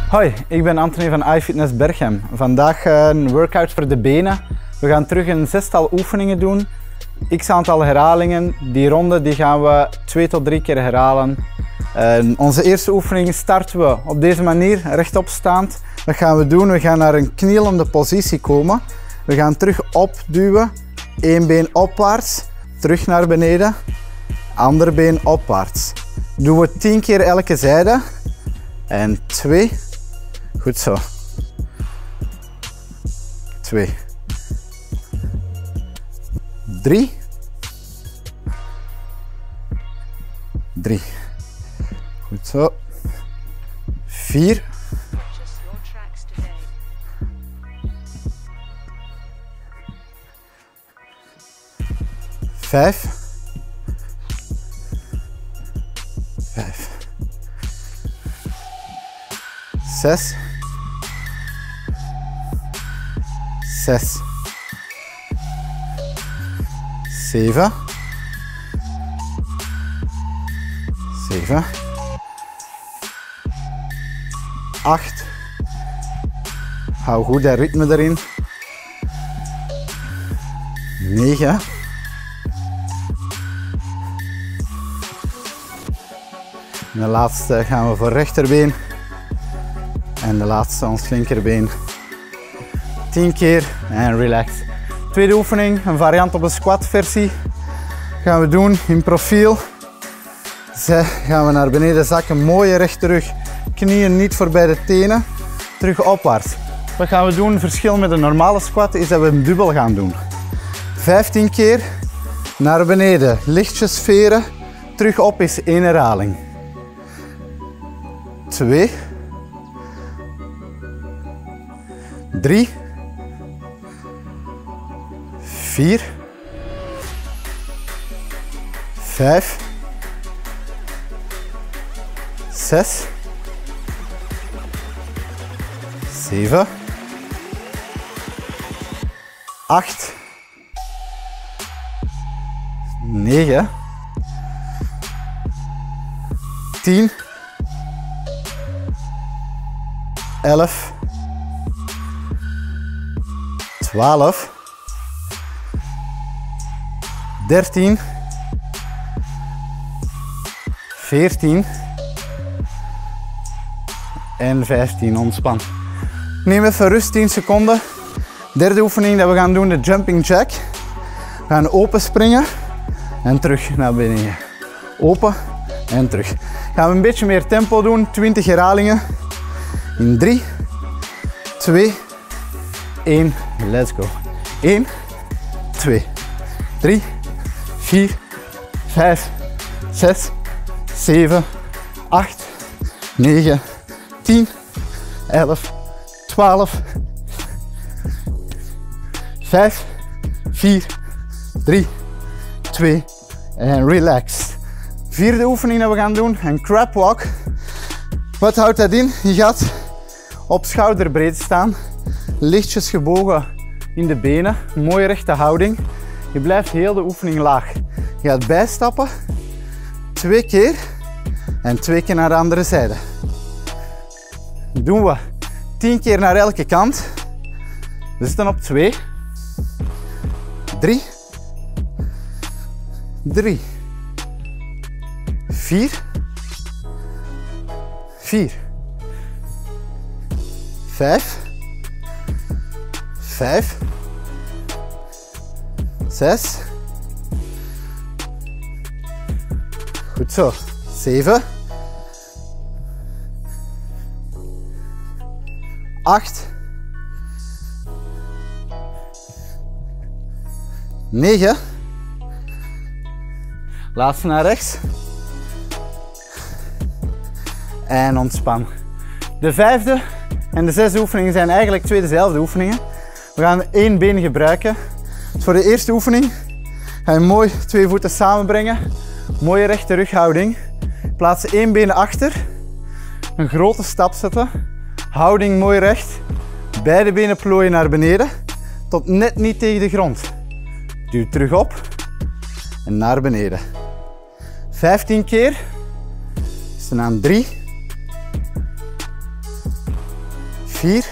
Hoi, ik ben Anthony van iFitness Berchem. Vandaag een workout voor de benen. We gaan terug een zestal oefeningen doen. X aantal herhalingen. Die ronde die gaan we 2 tot 3 keer herhalen. Onze eerste oefening starten we op deze manier, rechtop staand. Wat gaan we doen? We gaan naar een knielende positie komen. We gaan terug opduwen. Eén been opwaarts, terug naar beneden. Ander been opwaarts. Doen we 10 keer elke zijde. En 2. Goed zo. 2. 3. 3. Goed zo. 4. 5. 5. 6. 6. 7. 7. 8. Hou goed dat ritme erin. 9. En de laatste gaan we voor rechterbeen. En de laatste ons linkerbeen. 10 keer en relax. Tweede oefening, een variant op een squat versie. Gaan we doen in profiel. Gaan we naar beneden zakken, mooie rechte rug. Knieën niet voorbij de tenen. Terug opwaarts. Wat gaan we doen? Verschil met een normale squat is dat we hem dubbel gaan doen. 15 keer naar beneden, lichtjes veren. Terug op is 1 herhaling. 2. 3. 4. 5. 6. 7. 8. 9. 10. 11. 12. 13. 14. En 15. Ontspan. Neem even rust 10 seconden. Derde oefening dat we gaan doen, de jumping jack. We gaan open springen en terug naar beneden. Open en terug. Gaan we een beetje meer tempo doen, 20 herhalingen. In 3, 2, 1, let's go. 1, 2, 3, 4, 5, 6, 7, 8, 9, 10, 11, 12, 5, 4, 3, 2 en relax. Vierde oefening dat we gaan doen, een crab walk. Wat houdt dat in? Je gaat op schouderbreedte staan, lichtjes gebogen in de benen, mooie rechte houding. Je blijft heel de oefening laag. Je gaat bijstappen, 2 keer en 2 keer naar de andere zijde. Doen we 10 keer naar elke kant. We zitten op 2, 3, 3, 4, 4, 5, 5, 6, goed zo, 7, 8, 9, laatste naar rechts en ontspan. De vijfde en de zesde oefeningen zijn eigenlijk 2 dezelfde oefeningen. We gaan 1 been gebruiken. Dus voor de eerste oefening ga je mooi 2 voeten samenbrengen. Mooie rechte rughouding. Plaats 1 been achter. Een grote stap zetten. Houding mooi recht. Beide benen plooien naar beneden. Tot net niet tegen de grond. Duw terug op. En naar beneden. 15 keer. Dus dan aan 3. 4,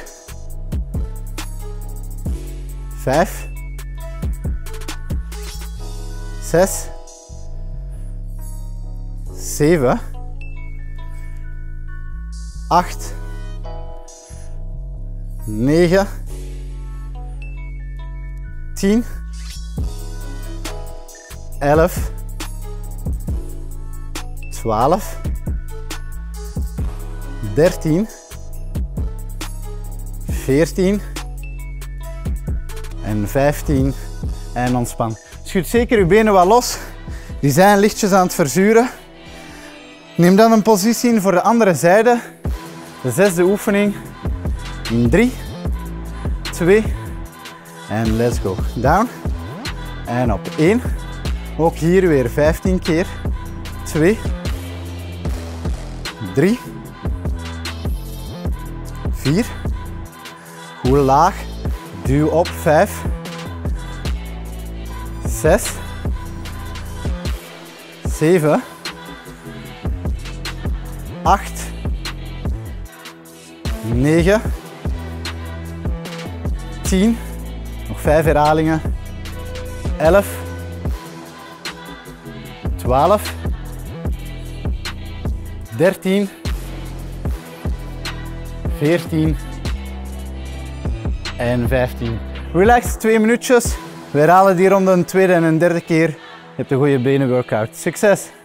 5, 6, 7, 8, 9, 10, 11, 12, 13, 14 en 15 en ontspan. Schud zeker uw benen wat los, die zijn lichtjes aan het verzuren. Neem dan een positie in voor de andere zijde. De zesde oefening in 3, 2 en let's go. Down en op 1. Ook hier weer 15 keer. 2, 3, 4. Goed laag. Duw op 5, 6, 7, 8, 9, 10, nog 5 herhalingen, 11, 12, 13, 14 en 15. Relax, 2 minuutjes. We herhalen die rond een tweede en een derde keer. Je hebt een goede benenworkout. Succes!